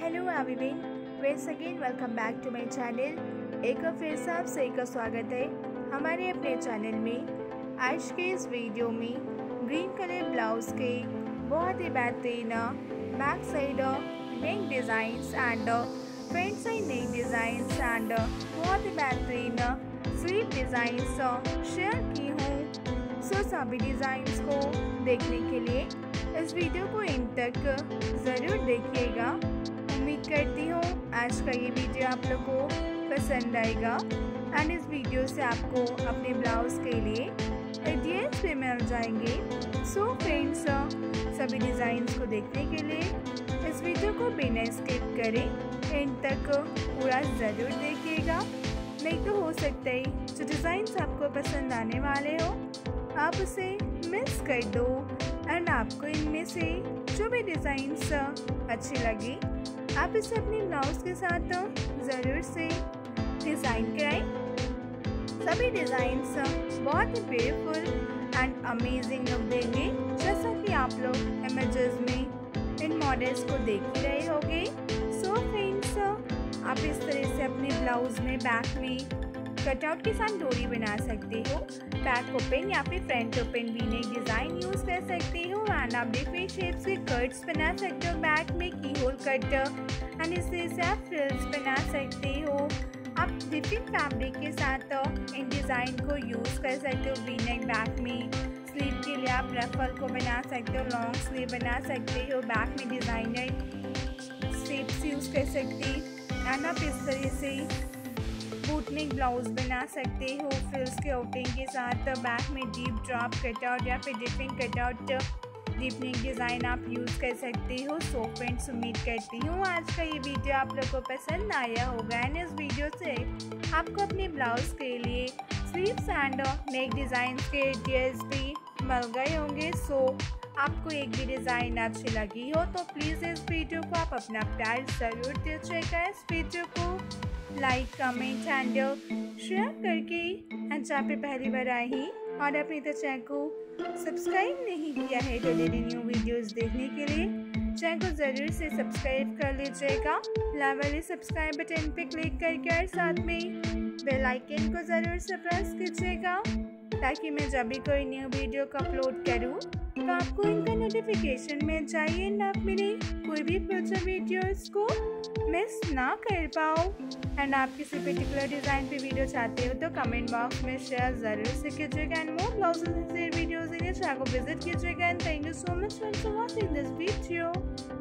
Hello everyone, once again welcome back to my channel. एक बार फिर से आप सभी का स्वागत है हमारे अपने चैनल में। आज के इस वीडियो में ग्रीन कलर ब्लाउज के बहुत ही बेहतरीन back side neck designs and front side neck designs and बहुत ही बेहतरीन स्लीव डिज़ाइंस शेयर की हूँ। सो सभी डिज़ाइंस को देखने के लिए इस वीडियो को इन तक ज़रूर देखिएगा। उम्मीद करती हूँ आज का ये वीडियो आप लोग को पसंद आएगा एंड इस वीडियो से आपको अपने ब्लाउज के लिए आइडियाज भी मिल जाएंगे। सो फ्रेंड्स, सभी डिज़ाइंस को देखने के लिए इस वीडियो को बिना स्किप करें एंड तक पूरा ज़रूर देखिएगा। नहीं तो हो सकता है जो डिज़ाइंस आपको पसंद आने वाले हो आप उसे मिस कर दो एंड आपको इनमें से जो भी डिज़ाइंस अच्छी लगे आप इसे अपने ब्लाउज के साथ ज़रूर से डिज़ाइन कराएं। सभी डिज़ाइंस बहुत ही ब्यूटीफुल एंड अमेजिंग लुक देंगे, जैसा कि आप लोग इमेजेस में इन मॉडल्स को देख ही रहे होंगे। सो फ्रेंड्स, आप इस तरह से अपने ब्लाउज में बैक में कटआउट के साथ डोरी बना सकते हो। बैक ओपन या फिर फ्रंट ओपन भी नेक डिज़ाइन यूज़ कर सकते हो एंड आप डिफरेंट शेप्स के कट्स बना सकते हो। बैक में की होल कट एंड इस तरह से आप फ्रिल्स बना सकते हो। आप डिफरेंट फैब्रिक के साथ इन डिज़ाइन को यूज़ कर सकते हो। वी नेक बैक में स्लीव के लिए आप रफल को बना सकते हो, लॉन्ग स्लीव बना सकते हो। बैक में डिज़ाइनर शेप्स यूज़ कर सकते एंड आप इस तरह से बूट नेक ब्लाउज बना सकते हो फ्रिल्स के ओपनिंग के साथ। बैक में डीप ड्रॉप कटआउट या फिर different cutout deep neck design आप यूज़ कर सकते हो। सो फ्रेंड्स, उम्मीद करती हूँ आज का ये वीडियो आप लोगों को पसंद आया होगा एंड इस वीडियो से आपको अपने ब्लाउज के लिए स्लीव्स एंड नेक डिज़ाइन के आइडियाज भी मिल गए होंगे। सो आपको एक भी डिज़ाइन अच्छी लगी हो तो प्लीज़ इस वीडियो को आप अपना प्यार ज़रूर दीजिएगा। इस वीडियो को लाइक, कमेंट एंड शेयर करके एंड जहाँ पे पहली बार आई ही और अपने चैनल को सब्सक्राइब नहीं किया है तो डेली न्यू वीडियोस देखने के लिए चैनल को ज़रूर से सब्सक्राइब कर लीजिएगा। लाल वाले सब्सक्राइब बटन पे क्लिक करके और साथ में बेल आइकन को ज़रूर से प्रेस कीजिएगा ताकि मैं जब भी कोई न्यू वीडियो को अपलोड करूँ तो आपको इनका नोटिफिकेशन मिल जाए एंड आप मेरे कोई भी फ्यूचर वीडियोस को मिस ना कर पाओ। एंड आप किसी पर्टिकुलर डिज़ाइन पे वीडियो चाहते हो तो कमेंट बॉक्स में शेयर ज़रूर से कीजिएगा एंड मोर ब्लाउजेस से वीडियोज़ के लिए चैनल को विजिट कीजिएगा and thank you so much for watching this video.